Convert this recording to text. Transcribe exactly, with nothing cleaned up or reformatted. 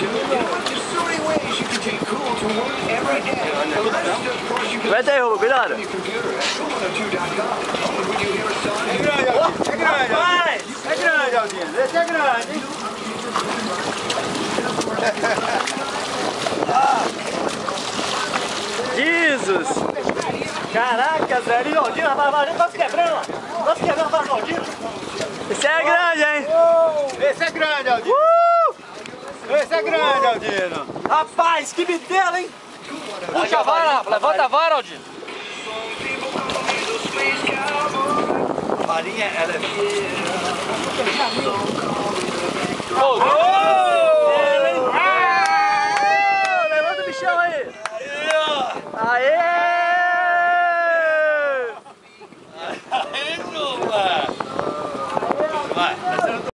Vai daí, Rubão, cuidado. É grande, é grande. É grande, Aldinho. Esse é grande, hein? Jesus! Caraca, Zé, Aldinho, rapaz, vai tá se quebrando, ó. Tá se quebrando, rapaz, Aldinho. Esse é grande, hein? Esse é grande, Aldinho. Uh! Esse é grande, Aldinho. Rapaz, que bitela, hein? Puxa a vara, levanta a vara, Aldinho. A varinha, ela é... Ô,